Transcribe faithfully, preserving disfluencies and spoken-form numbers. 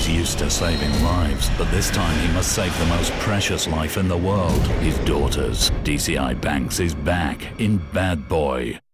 He's used to saving lives, but this time he must save the most precious life in the world, his daughter's. D C I Banks is back in Bad Boy.